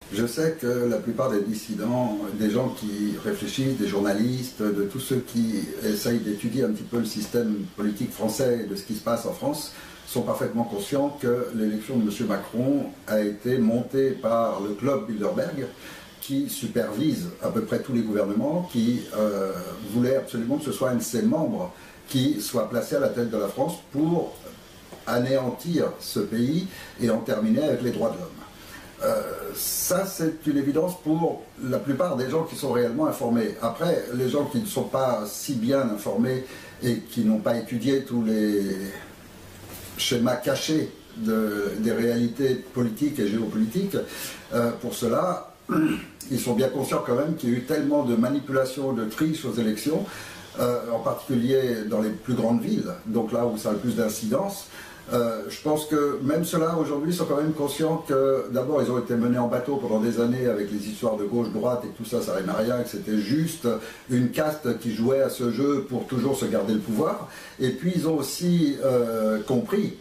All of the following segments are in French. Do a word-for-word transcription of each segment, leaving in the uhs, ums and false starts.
Je sais que la plupart des dissidents, des gens qui réfléchissent, des journalistes, de tous ceux qui essayent d'étudier un petit peu le système politique français et de ce qui se passe en France, sont parfaitement conscients que l'élection de M. Macron a été montée par le club Bilderberg, qui supervise à peu près tous les gouvernements, qui euh, voulait absolument que ce soit un de ses membres qui soit placé à la tête de la France pour anéantir ce pays et en terminer avec les droits de l'homme. Euh, ça, c'est une évidence pour la plupart des gens qui sont réellement informés. Après, les gens qui ne sont pas si bien informés et qui n'ont pas étudié tous les schémas cachés de, des réalités politiques et géopolitiques, euh, pour cela, ils sont bien conscients quand même qu'il y a eu tellement de manipulations, de triches aux élections, euh, en particulier dans les plus grandes villes, donc là où ça a le plus d'incidence. Euh, je pense que même ceux-là aujourd'hui sont quand même conscients que d'abord ils ont été menés en bateau pendant des années avec les histoires de gauche-droite et tout ça, ça n'arrive à rien, que c'était juste une caste qui jouait à ce jeu pour toujours se garder le pouvoir. Et puis ils ont aussi euh, compris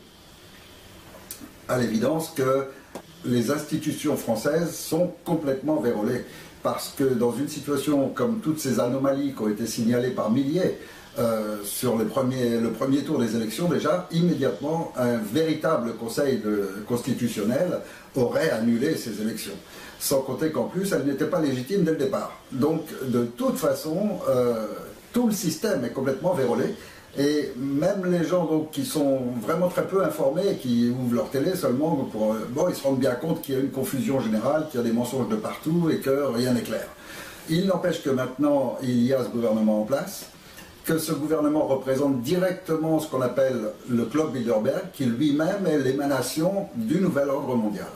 à l'évidence que les institutions françaises sont complètement vérolées. Parce que dans une situation comme toutes ces anomalies qui ont été signalées par milliers, Euh, sur le premier, le premier tour des élections, déjà, immédiatement, un véritable conseil de, constitutionnel aurait annulé ces élections. Sans compter qu'en plus, elles n'étaient pas légitimes dès le départ. Donc, de toute façon, euh, tout le système est complètement vérolé. Et même les gens donc, qui sont vraiment très peu informés, qui ouvrent leur télé seulement, pour, bon, ils se rendent bien compte qu'il y a une confusion générale, qu'il y a des mensonges de partout et que rien n'est clair. Il n'empêche que maintenant, il y a ce gouvernement en place, que ce gouvernement représente directement ce qu'on appelle le club Bilderberg, qui lui-même est l'émanation du nouvel ordre mondial.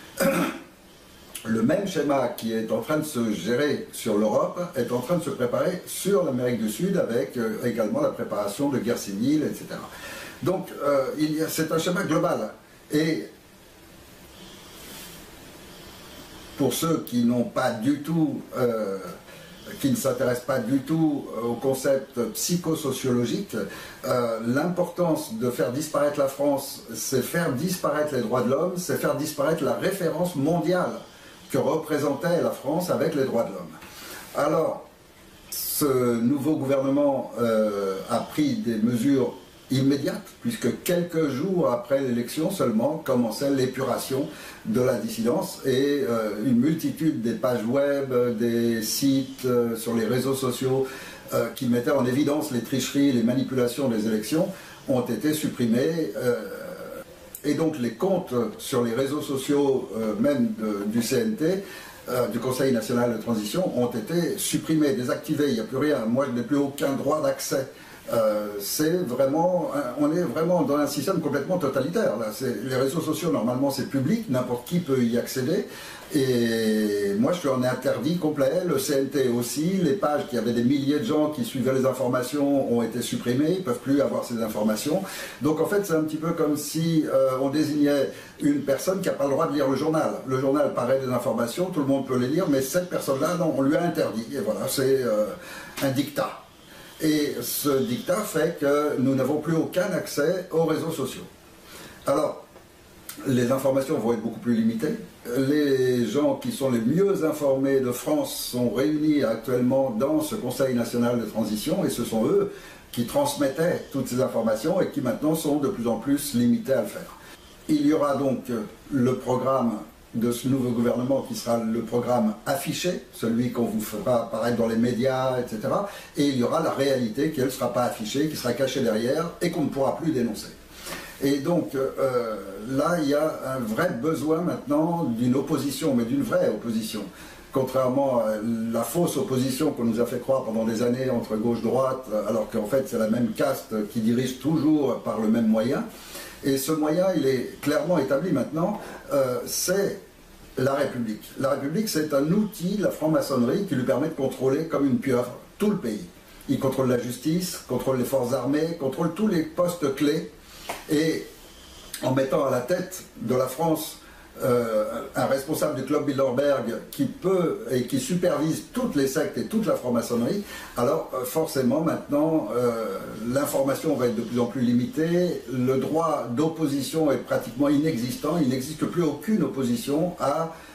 Le même schéma qui est en train de se gérer sur l'Europe est en train de se préparer sur l'Amérique du Sud, avec euh, également la préparation de guerres civiles, et cetera. Donc, euh, c'est un schéma global. Et pour ceux qui n'ont pas du tout... Euh, qui ne s'intéressent pas du tout au concept psychosociologique, euh, l'importance de faire disparaître la France, c'est faire disparaître les droits de l'homme, c'est faire disparaître la référence mondiale que représentait la France avec les droits de l'homme. Alors, ce nouveau gouvernement euh, a pris des mesures immédiate, puisque quelques jours après l'élection seulement commençait l'épuration de la dissidence et euh, une multitude des pages web, des sites euh, sur les réseaux sociaux euh, qui mettaient en évidence les tricheries, les manipulations des élections ont été supprimés. Euh, et donc les comptes sur les réseaux sociaux, euh, même de, du C N T, euh, du Conseil national de transition, ont été supprimés, désactivés. Il n'y a plus rien. Moi, je n'ai plus aucun droit d'accès. Euh, c'est vraiment, on est vraiment dans un système complètement totalitaire. Là. Les réseaux sociaux, normalement, c'est public, n'importe qui peut y accéder. Et moi, je suis en interdit complet, le C N T aussi. Les pages qui avaient des milliers de gens qui suivaient les informations ont été supprimées, ils ne peuvent plus avoir ces informations. Donc, en fait, c'est un petit peu comme si euh, on désignait une personne qui n'a pas le droit de lire le journal. Le journal paraît des informations, tout le monde peut les lire, mais cette personne-là, non, on lui a interdit. Et voilà, c'est euh, un dictat. Et ce dictat fait que nous n'avons plus aucun accès aux réseaux sociaux. Alors, les informations vont être beaucoup plus limitées. Les gens qui sont les mieux informés de France sont réunis actuellement dans ce Conseil national de transition et ce sont eux qui transmettaient toutes ces informations et qui maintenant sont de plus en plus limités à le faire. Il y aura donc le programme de ce nouveau gouvernement qui sera le programme affiché, celui qu'on vous fera apparaître dans les médias, et cetera. Et il y aura la réalité qui, elle, ne sera pas affichée, qui sera cachée derrière et qu'on ne pourra plus dénoncer. Et donc, euh, là, il y a un vrai besoin maintenant d'une opposition, mais d'une vraie opposition. Contrairement à la fausse opposition qu'on nous a fait croire pendant des années entre gauche-droite, alors qu'en fait, c'est la même caste qui dirige toujours par le même moyen. Et ce moyen, il est clairement établi maintenant, euh, c'est la République. La République, c'est un outil, la franc-maçonnerie, qui lui permet de contrôler comme une pieuvre tout le pays. Il contrôle la justice, contrôle les forces armées, contrôle tous les postes clés. Et en mettant à la tête de la France euh, un responsable du club Bilderberg qui peut et qui supervise toutes les sectes et toute la franc-maçonnerie, alors euh, forcément maintenant euh, l'information va être de plus en plus limitée, le droit d'opposition est pratiquement inexistant, il n'existe plus aucune opposition à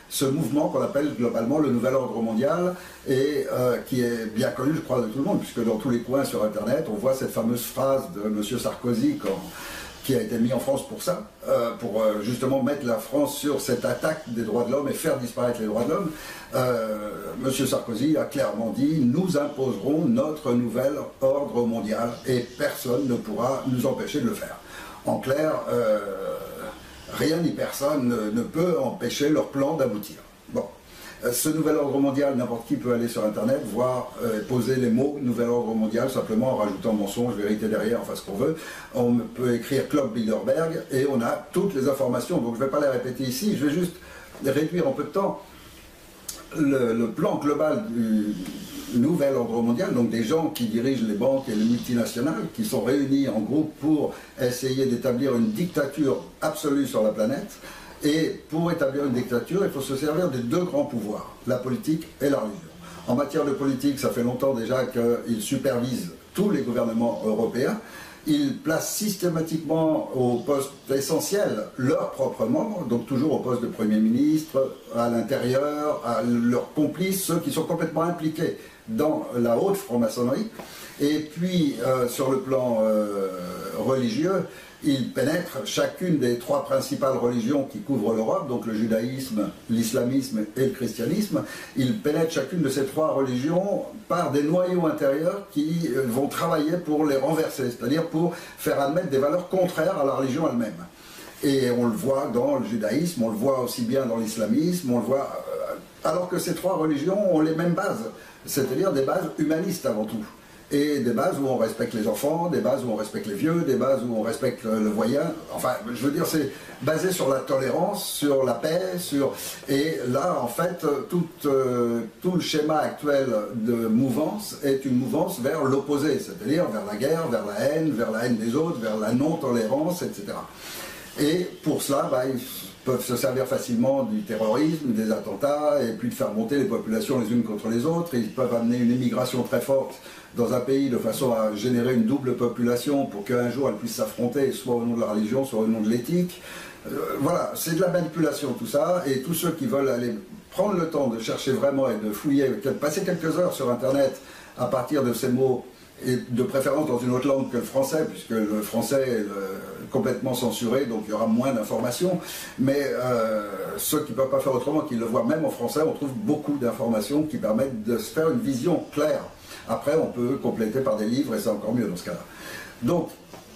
ce mouvement qu'on appelle globalement le nouvel ordre mondial et euh, qui est bien connu, je crois, de tout le monde, puisque dans tous les coins sur Internet, on voit cette fameuse phrase de M. Sarkozy quand, qui a été mis en France pour ça, euh, pour euh, justement mettre la France sur cette attaque des droits de l'homme et faire disparaître les droits de l'homme. Euh, M. Sarkozy a clairement dit « Nous imposerons notre nouvel ordre mondial et personne ne pourra nous empêcher de le faire ». En clair, euh, rien ni personne ne, ne peut empêcher leur plan d'aboutir. Bon. Ce nouvel ordre mondial, n'importe qui peut aller sur Internet, voir, euh, poser les mots « nouvel ordre mondial » simplement en rajoutant mensonge, vérité derrière, enfin ce qu'on veut. On peut écrire Club Bilderberg et on a toutes les informations. Donc je ne vais pas les répéter ici, je vais juste réduire en peu de temps le, le plan global du nouvel ordre mondial, donc des gens qui dirigent les banques et les multinationales, qui sont réunis en groupe pour essayer d'établir une dictature absolue sur la planète. Et pour établir une dictature, il faut se servir des deux grands pouvoirs, la politique et la religion. En matière de politique, ça fait longtemps déjà qu'ils supervisent tous les gouvernements européens. Ils placent systématiquement au poste essentiel leurs propres membres, donc toujours au poste de Premier ministre, à l'intérieur, à leurs complices, ceux qui sont complètement impliqués dans la haute franc-maçonnerie. Et puis, euh, sur le plan euh, religieux, ils pénètrent chacune des trois principales religions qui couvrent l'Europe, donc le judaïsme, l'islamisme et le christianisme. Ils pénètrent chacune de ces trois religions par des noyaux intérieurs qui vont travailler pour les renverser, c'est-à-dire pour faire admettre des valeurs contraires à la religion elle-même. Et on le voit dans le judaïsme, on le voit aussi bien dans l'islamisme, on le voit... alors que ces trois religions ont les mêmes bases, c'est-à-dire des bases humanistes avant tout. Et des bases où on respecte les enfants, des bases où on respecte les vieux, des bases où on respecte le, le voisin. Enfin, je veux dire, c'est basé sur la tolérance, sur la paix, sur... Et là, en fait, tout, euh, tout le schéma actuel de mouvance est une mouvance vers l'opposé, c'est-à-dire vers la guerre, vers la haine, vers la haine des autres, vers la non-tolérance, et cetera. Et pour cela, bah, ils peuvent se servir facilement du terrorisme, des attentats, et puis de faire monter les populations les unes contre les autres. Ils peuvent amener une immigration très forte dans un pays de façon à générer une double population pour qu'un jour elle puisse s'affronter, soit au nom de la religion, soit au nom de l'éthique. Euh, voilà, c'est de la manipulation tout ça, et tous ceux qui veulent aller prendre le temps de chercher vraiment et de fouiller, passer quelques heures sur Internet à partir de ces mots, et de préférence dans une autre langue que le français, puisque le français est le, complètement censuré, donc il y aura moins d'informations, mais euh, ceux qui ne peuvent pas faire autrement, qui le voient même en français, on trouve beaucoup d'informations qui permettent de se faire une vision claire. Après, on peut compléter par des livres, et c'est encore mieux dans ce cas-là. Donc,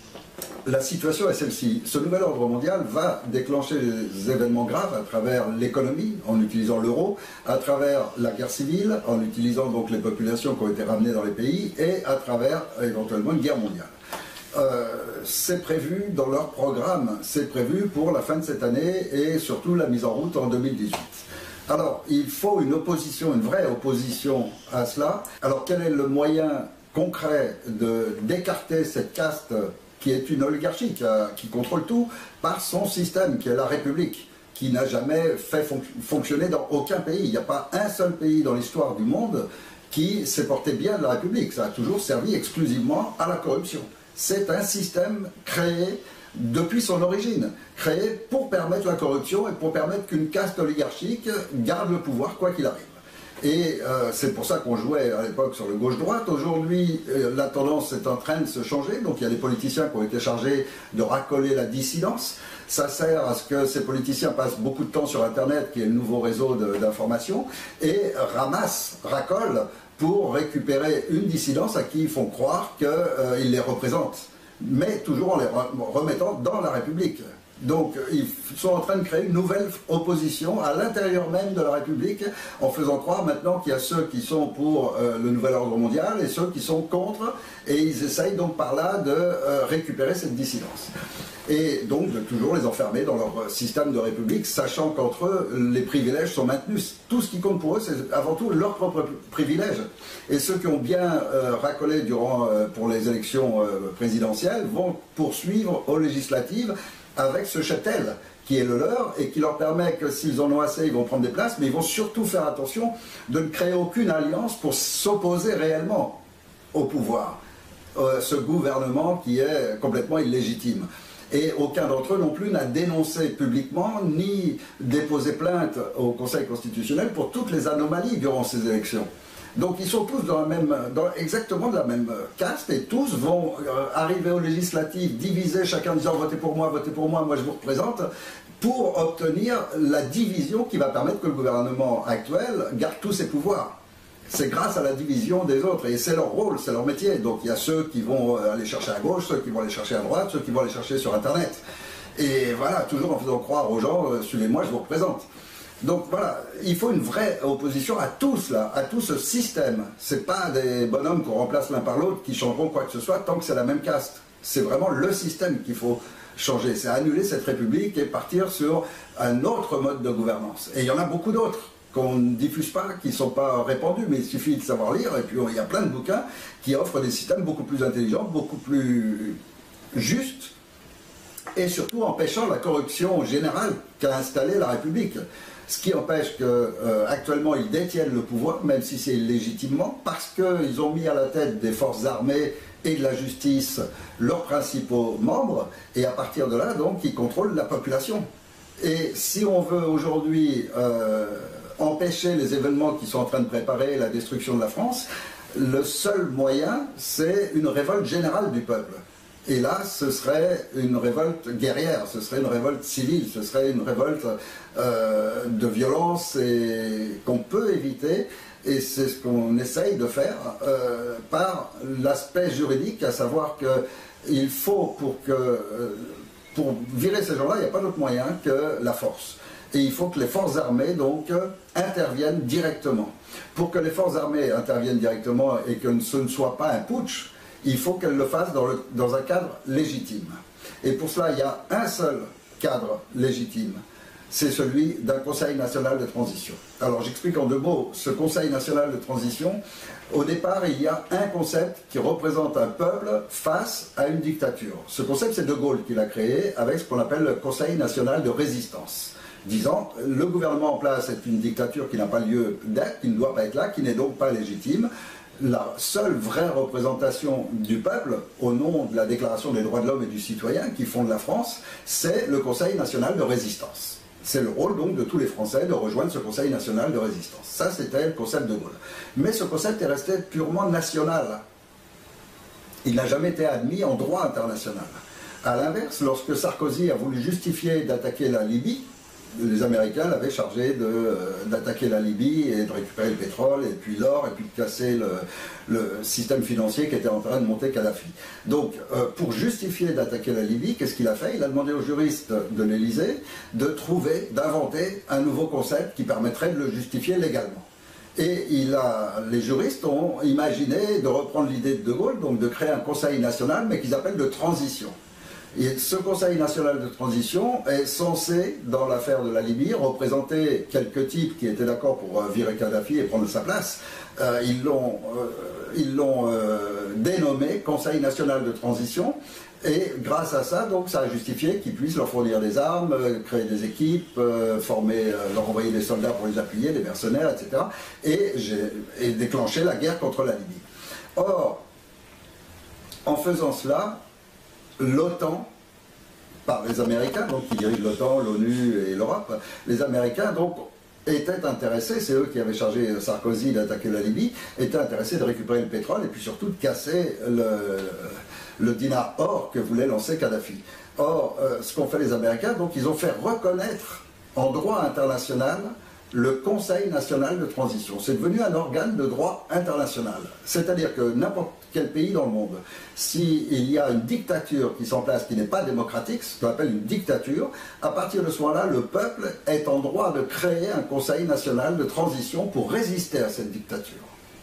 la situation est celle-ci. Ce nouvel ordre mondial va déclencher des événements graves à travers l'économie, en utilisant l'euro, à travers la guerre civile, en utilisant donc les populations qui ont été ramenées dans les pays, et à travers éventuellement une guerre mondiale. Euh, c'est prévu dans leur programme, c'est prévu pour la fin de cette année et surtout la mise en route en deux mille dix-huit. Alors, il faut une opposition, une vraie opposition à cela. Alors, quel est le moyen concret de d'écarter cette caste qui est une oligarchie, qui, a, qui contrôle tout, par son système, qui est la République, qui n'a jamais fait fon fonctionner dans aucun pays. Il n'y a pas un seul pays dans l'histoire du monde qui s'est porté bien de la République. Ça a toujours servi exclusivement à la corruption. C'est un système créé depuis son origine, créé pour permettre la corruption et pour permettre qu'une caste oligarchique garde le pouvoir quoi qu'il arrive. Et euh, c'est pour ça qu'on jouait à l'époque sur le gauche-droite. Aujourd'hui, euh, la tendance est en train de se changer. Donc il y a des politiciens qui ont été chargés de racoler la dissidence. Ça sert à ce que ces politiciens passent beaucoup de temps sur Internet, qui est le nouveau réseau d'information, et ramassent, racolent pour récupérer une dissidence à qui ils font croire qu'ils euh, les représentent, mais toujours en les remettant dans la République. Donc ils sont en train de créer une nouvelle opposition à l'intérieur même de la République, en faisant croire maintenant qu'il y a ceux qui sont pour euh, le nouvel ordre mondial et ceux qui sont contre, et ils essayent donc par là de euh, récupérer cette dissidence. Et donc de toujours les enfermer dans leur système de République, sachant qu'entre eux, les privilèges sont maintenus. Tout ce qui compte pour eux, c'est avant tout leurs propres privilèges. Et ceux qui ont bien euh, racolé durant, euh, pour les élections euh, présidentielles vont poursuivre aux législatives avec ce cheptel qui est le leur et qui leur permet que s'ils en ont assez, ils vont prendre des places, mais ils vont surtout faire attention de ne créer aucune alliance pour s'opposer réellement au pouvoir, euh, ce gouvernement qui est complètement illégitime. Et aucun d'entre eux non plus n'a dénoncé publiquement ni déposé plainte au Conseil constitutionnel pour toutes les anomalies durant ces élections. Donc ils sont tous dans la même, dans exactement de la même caste et tous vont euh, arriver aux législatives divisés, chacun disant votez pour moi, votez pour moi, moi je vous représente, pour obtenir la division qui va permettre que le gouvernement actuel garde tous ses pouvoirs. C'est grâce à la division des autres et c'est leur rôle, c'est leur métier. Donc il y a ceux qui vont aller chercher à gauche, ceux qui vont aller chercher à droite, ceux qui vont aller chercher sur Internet. Et voilà, toujours en faisant croire aux gens, euh, suivez-moi, je vous représente. Donc voilà, il faut une vraie opposition à tout cela, à tout ce système. Ce n'est pas des bonhommes qu'on remplace l'un par l'autre qui changeront quoi que ce soit tant que c'est la même caste. C'est vraiment le système qu'il faut changer. C'est annuler cette république et partir sur un autre mode de gouvernance. Et il y en a beaucoup d'autres qu'on ne diffuse pas, qui ne sont pas répandus, mais il suffit de savoir lire. Et puis il y a plein de bouquins qui offrent des systèmes beaucoup plus intelligents, beaucoup plus justes, et surtout empêchant la corruption générale qu'a installée la République. Ce qui empêche qu'actuellement euh, ils détiennent le pouvoir, même si c'est illégitimement, parce qu'ils ont mis à la tête des forces armées et de la justice leurs principaux membres, et à partir de là, donc, ils contrôlent la population. Et si on veut aujourd'hui euh, empêcher les événements qui sont en train de préparer la destruction de la France, le seul moyen, c'est une révolte générale du peuple. Et là, ce serait une révolte guerrière, ce serait une révolte civile, ce serait une révolte euh, de violence et qu'on peut éviter. Et c'est ce qu'on essaye de faire euh, par l'aspect juridique, à savoir qu'il faut, pour, que, euh, pour virer ces gens-là, il n'y a pas d'autre moyen que la force. Et il faut que les forces armées, donc, interviennent directement. Pour que les forces armées interviennent directement et que ce ne soit pas un putsch, il faut qu'elles le fassent dans, le, dans un cadre légitime. Et pour cela, il y a un seul cadre légitime, c'est celui d'un Conseil national de transition. Alors j'explique en deux mots, ce Conseil national de transition, au départ, il y a un concept qui représente un peuple face à une dictature. Ce concept, c'est De Gaulle qui l'a créé avec ce qu'on appelle le Conseil national de résistance, disant le gouvernement en place est une dictature qui n'a pas lieu d'être, qui ne doit pas être là, qui n'est donc pas légitime. La seule vraie représentation du peuple, au nom de la Déclaration des droits de l'homme et du citoyen qui fonde la France, c'est le Conseil national de résistance. C'est le rôle donc de tous les Français de rejoindre ce Conseil national de résistance. Ça, c'était le concept de Gaulle. Mais ce concept est resté purement national. Il n'a jamais été admis en droit international. A l'inverse, lorsque Sarkozy a voulu justifier d'attaquer la Libye, les Américains l'avaient chargé d'attaquer la Libye et de récupérer le pétrole, et puis l'or, et puis de casser le, le système financier qui était en train de monter Kadhafi. Donc, euh, pour justifier d'attaquer la Libye, qu'est-ce qu'il a fait? Il a demandé aux juristes de l'Élysée de trouver, d'inventer un nouveau concept qui permettrait de le justifier légalement. Et il a, les juristes ont imaginé de reprendre l'idée de De Gaulle, donc de créer un conseil national, mais qu'ils appellent de transition. Et ce Conseil national de transition est censé, dans l'affaire de la Libye, représenter quelques types qui étaient d'accord pour virer Kadhafi et prendre sa place. Euh, ils l'ont euh, ils l'ont euh, dénommé Conseil national de transition, et grâce à ça, donc, ça a justifié qu'ils puissent leur fournir des armes, euh, créer des équipes, euh, former, euh, leur envoyer des soldats pour les appuyer, des mercenaires, et cetera, et, et déclencher la guerre contre la Libye. Or, en faisant cela, l'OTAN, par les Américains, donc qui dirigent l'OTAN, l'ONU et l'Europe, les Américains donc étaient intéressés, c'est eux qui avaient chargé Sarkozy d'attaquer la Libye, étaient intéressés de récupérer le pétrole et puis surtout de casser le, le dinar or que voulait lancer Kadhafi. Or, euh, ce qu'ont fait les Américains, donc ils ont fait reconnaître en droit international le Conseil national de transition. C'est devenu un organe de droit international. C'est-à-dire que n'importe quel pays dans le monde, s'il y a une dictature qui s'en place, qui n'est pas démocratique, ce qu'on appelle une dictature, à partir de ce moment-là, le peuple est en droit de créer un Conseil national de transition pour résister à cette dictature.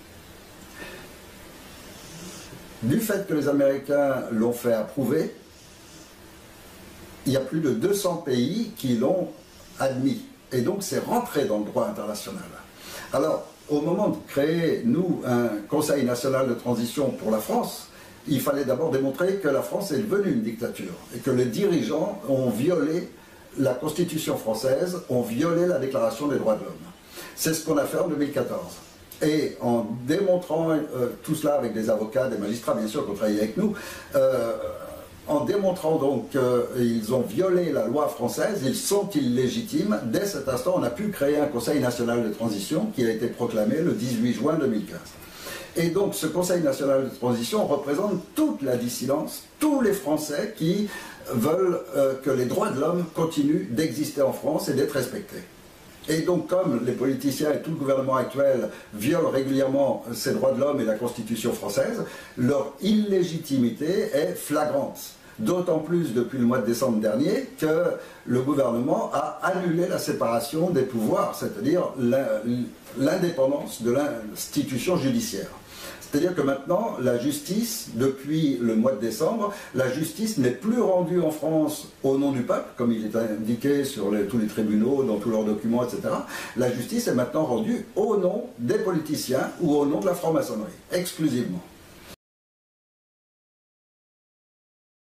Du fait que les Américains l'ont fait approuver, il y a plus de deux cents pays qui l'ont admis. Et donc c'est rentré dans le droit international. Alors, au moment de créer, nous, un Conseil national de transition pour la France, il fallait d'abord démontrer que la France est devenue une dictature et que les dirigeants ont violé la Constitution française, ont violé la Déclaration des droits de l'homme. C'est ce qu'on a fait en deux mille quatorze. Et en démontrant euh, tout cela avec des avocats, des magistrats, bien sûr, qui ont travaillé avec nous, euh, En démontrant donc qu'ils ont violé la loi française, ils sont illégitimes. Dès cet instant, on a pu créer un Conseil national de transition qui a été proclamé le dix-huit juin deux mille quinze. Et donc ce Conseil national de transition représente toute la dissidence, tous les Français qui veulent euh, que les droits de l'homme continuent d'exister en France et d'être respectés. Et donc comme les politiciens et tout le gouvernement actuel violent régulièrement ces droits de l'homme et la Constitution française, leur illégitimité est flagrante. D'autant plus depuis le mois de décembre dernier que le gouvernement a annulé la séparation des pouvoirs, c'est-à-dire l'indépendance de l'institution judiciaire. C'est-à-dire que maintenant, la justice, depuis le mois de décembre, la justice n'est plus rendue en France au nom du peuple, comme il est indiqué sur les, tous les tribunaux, dans tous leurs documents, et cetera. La justice est maintenant rendue au nom des politiciens ou au nom de la franc-maçonnerie, exclusivement.